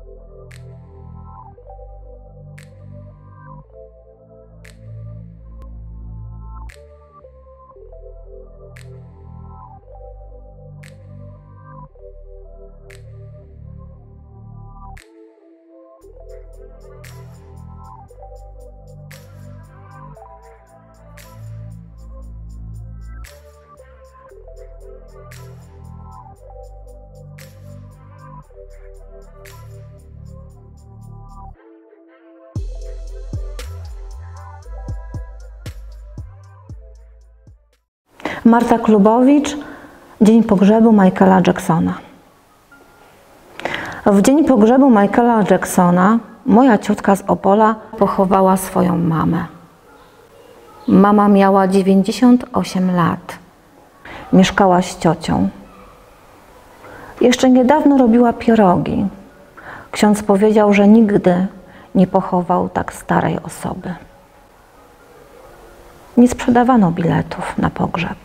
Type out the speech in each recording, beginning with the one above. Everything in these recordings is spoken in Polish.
Marta Klubowicz, dzień pogrzebu Michaela Jacksona. W dzień pogrzebu Michaela Jacksona moja ciotka z Opola pochowała swoją mamę. Mama miała 98 lat. Mieszkała z ciocią. Jeszcze niedawno robiła pierogi. Ksiądz powiedział, że nigdy nie pochował tak starej osoby. Nie sprzedawano biletów na pogrzeb.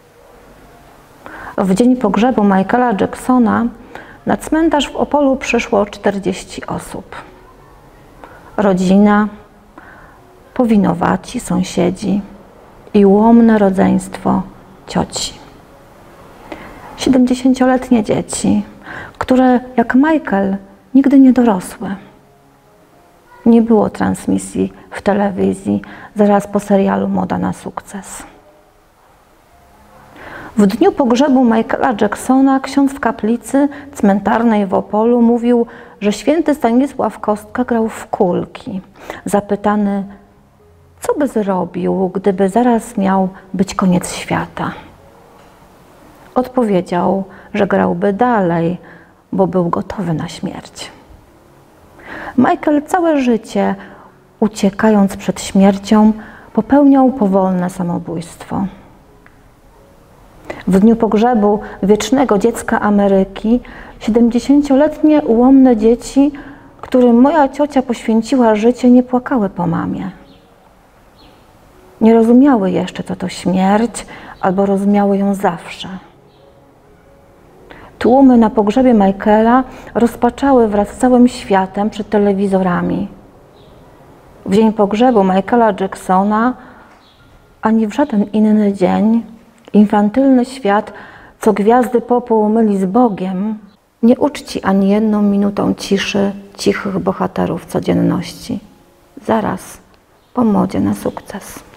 W dzień pogrzebu Michaela Jacksona na cmentarz w Opolu przyszło 40 osób. Rodzina, powinowaci, sąsiedzi i ułomne rodzeństwo cioci. 70-letnie dzieci, które jak Michael nigdy nie dorosły. Nie było transmisji w telewizji zaraz po serialu Moda na sukces. W dniu pogrzebu Michaela Jacksona ksiądz w kaplicy cmentarnej w Opolu mówił, że święty Stanisław Kostka grał w kulki. Zapytany, co by zrobił, gdyby zaraz miał być koniec świata. Odpowiedział, że grałby dalej, bo był gotowy na śmierć. Michael całe życie, uciekając przed śmiercią, popełniał powolne samobójstwo. W dniu pogrzebu wiecznego dziecka Ameryki 70-letnie ułomne dzieci, którym moja ciocia poświęciła życie, nie płakały po mamie. Nie rozumiały jeszcze, co to śmierć, albo rozumiały ją zawsze. Tłumy na pogrzebie Michaela rozpaczały wraz z całym światem przed telewizorami. W dzień pogrzebu Michaela Jacksona, ani w żaden inny dzień, infantylny świat, co gwiazdy popu myli z Bogiem, nie uczci ani jedną minutą ciszy cichych bohaterów codzienności. Zaraz po modzie na sukces.